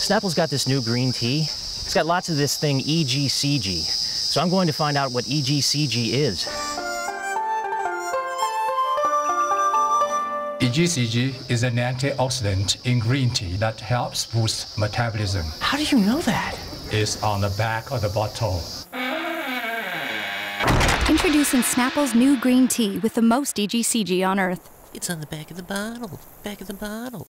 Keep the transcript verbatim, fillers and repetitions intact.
Snapple's got this new green tea. It's got lots of this thing E G C G. So I'm going to find out what E G C G is. E G C G is an antioxidant in green tea that helps boost metabolism. How do you know that? It's on the back of the bottle. Introducing Snapple's new green tea with the most E G C G on Earth. It's on the back of the bottle. Back of the bottle.